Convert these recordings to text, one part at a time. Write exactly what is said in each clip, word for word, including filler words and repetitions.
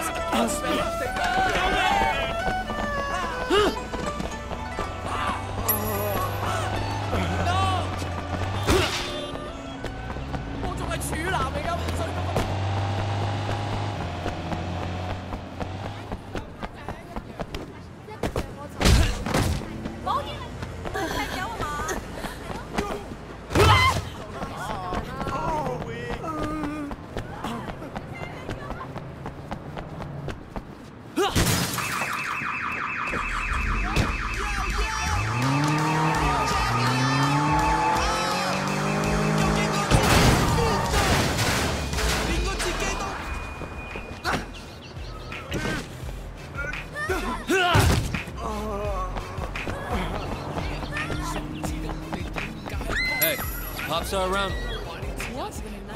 Popstar around? What?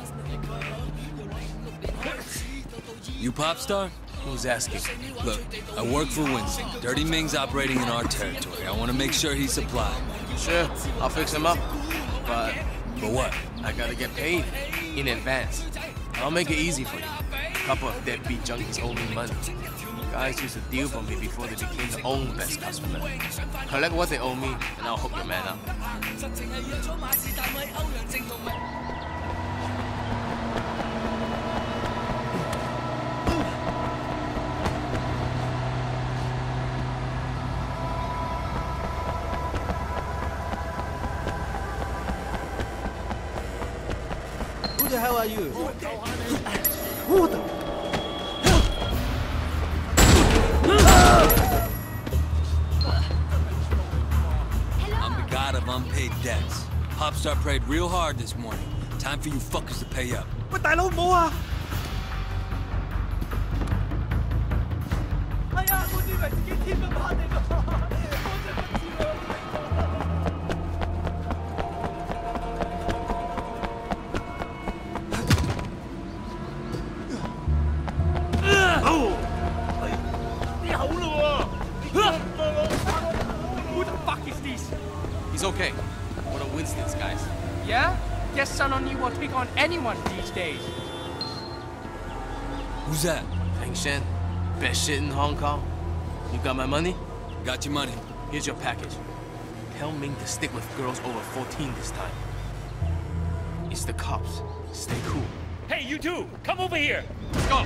You Popstar? Who's asking? Look, I work for Winston. Dirty Ming's operating in our territory. I want to make sure he's supplied. Sure, I'll fix him up. But... But what? I gotta get paid. In advance. I'll make it easy for you. A couple of deadbeat junkies owe me money. Guys used to deal for me before they became their own best customer. Collect what they owe me, and I'll hook your man up. Who the hell are you? Who the... I'm the god of unpaid debts. Popstar prayed real hard this morning. Time for you fuckers to pay up. 喂，大佬冇啊！哎呀，我以為自己天不怕地不怕，我真不知喎。你好啦喎！Who the fuck is this? He's okay. One of Winston's guys. Yeah? Guess Sun On You will take on anyone these days. Who's that? Peng Shen. Best shit in Hong Kong. You got my money? Got your money. Here's your package. Tell Ming to stick with girls over fourteen this time. It's the cops. Stay cool. Hey, you two! Come over here! Let's go!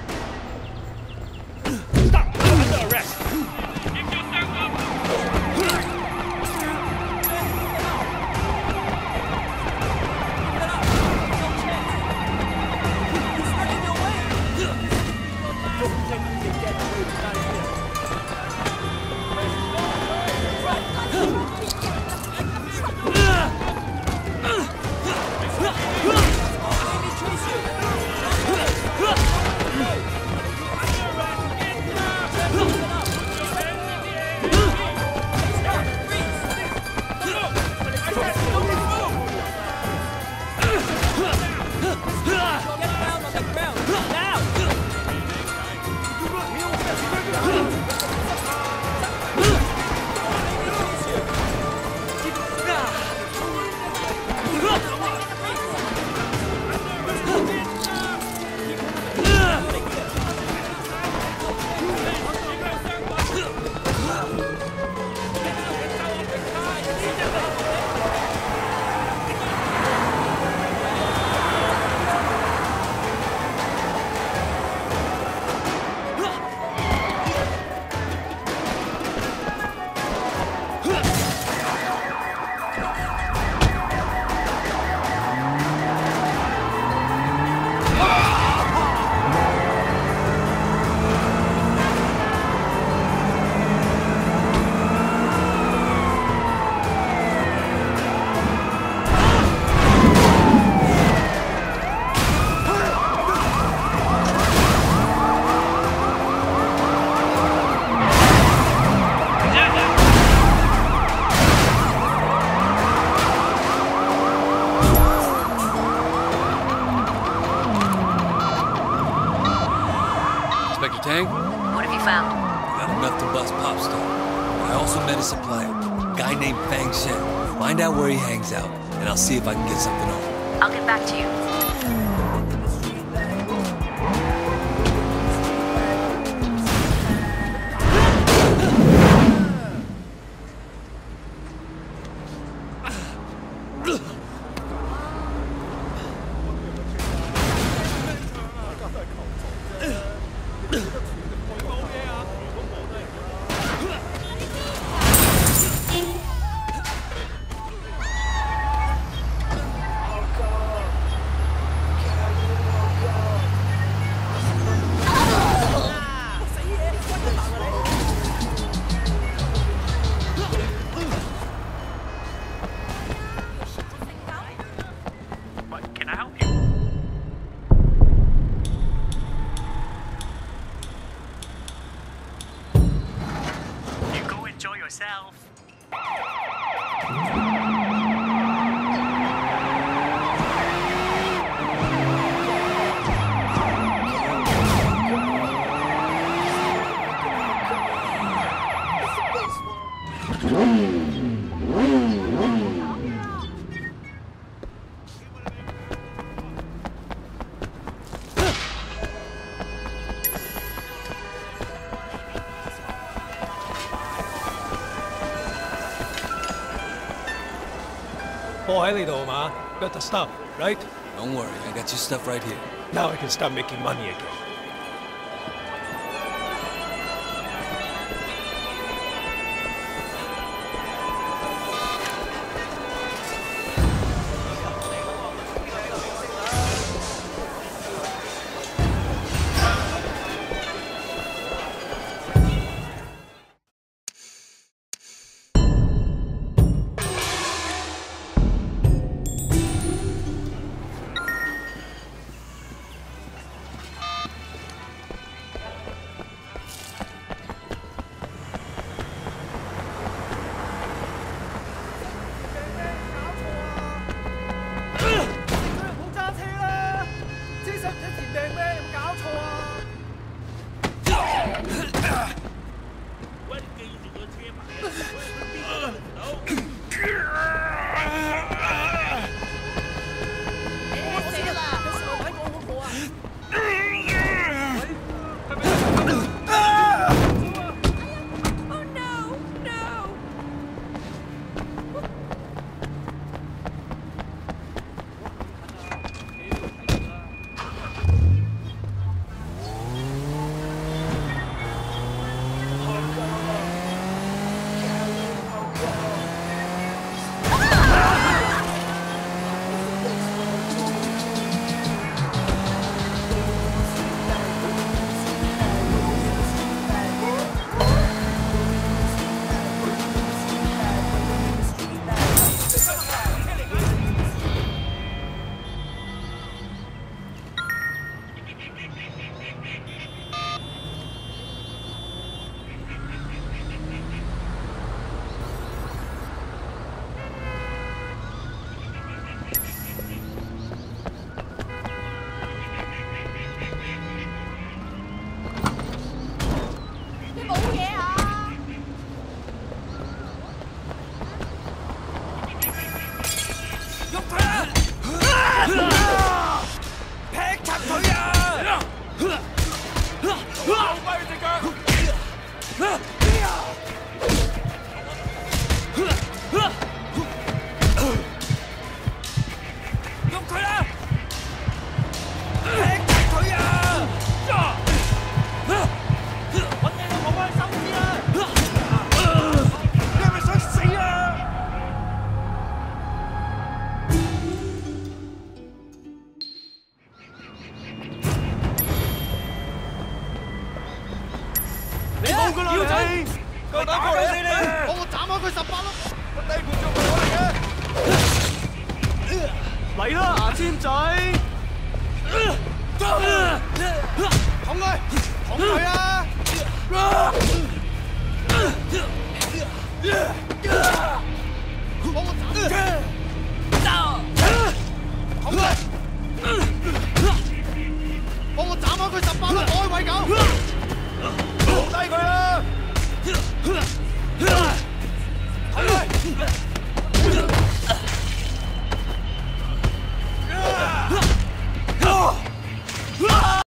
Stop! You're under arrest! Give yourself up! What have you found? Got enough to bust Popstar. I also met a supplier, a guy named Fang Shen. Find out where he hangs out, and I'll see if I can get something over. I'll get back to you. yourself. 貨喺呢度嘛 ？Got the stuff, right? Don't worry, I got your stuff right here. Now I can start making money again.